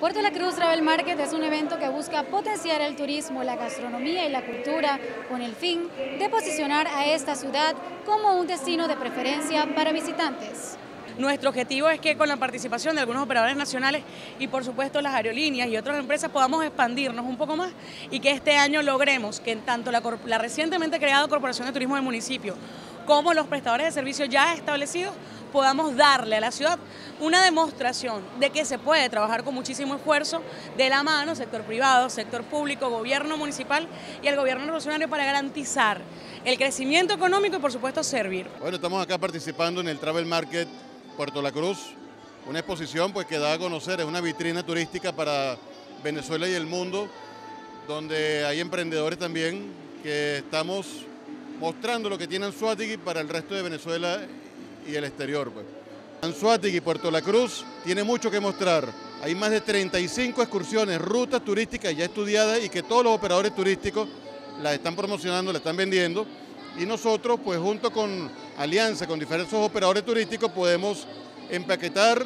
Puerto La Cruz Travel Market es un evento que busca potenciar el turismo, la gastronomía y la cultura con el fin de posicionar a esta ciudad como un destino de preferencia para visitantes. Nuestro objetivo es que con la participación de algunos operadores nacionales y por supuesto las aerolíneas y otras empresas podamos expandirnos un poco más y que este año logremos que tanto la recientemente creada Corporación de Turismo del municipio como los prestadores de servicios ya establecidos podamos darle a la ciudad una demostración de que se puede trabajar con muchísimo esfuerzo de la mano, sector privado, sector público, gobierno municipal y el gobierno nacional para garantizar el crecimiento económico y por supuesto servir. Bueno, estamos acá participando en el Travel Market Puerto La Cruz, una exposición pues que da a conocer, es una vitrina turística para Venezuela y el mundo, donde hay emprendedores también que estamos mostrando lo que tiene Anzoátegui para el resto de Venezuela y el exterior. Pues. Anzoátegui, Puerto La Cruz, tiene mucho que mostrar. Hay más de 35 excursiones, rutas turísticas ya estudiadas y que todos los operadores turísticos las están promocionando, las están vendiendo. Y nosotros, pues junto con alianza con diferentes operadores turísticos, podemos empaquetar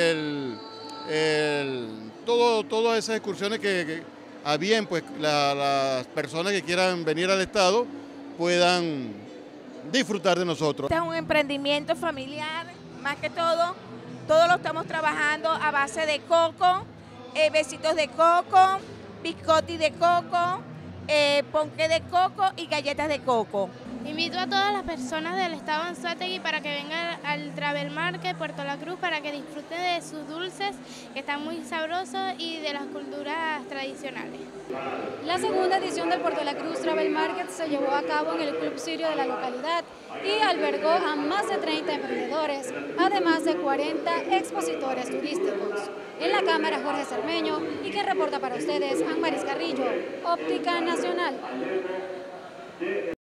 todas esas excursiones que a bien pues las personas que quieran venir al estado puedan disfrutar de nosotros. Este es un emprendimiento familiar, más que todo lo estamos trabajando a base de coco, besitos de coco, biscotti de coco, ponqué de coco y galletas de coco. Invito a todas las personas del estado de Anzoátegui para que vengan al Travel Market Puerto La Cruz para que disfruten de sus dulces que están muy sabrosos y de las culturas tradicionales. La segunda edición del Puerto La Cruz Travel Market se llevó a cabo en el Club Sirio de la localidad y albergó a más de 30 emprendedores, además de 40 expositores turísticos. En la cámara Jorge Cermeño y que reporta para ustedes Anmaris Carrillo, Óptica Nacional.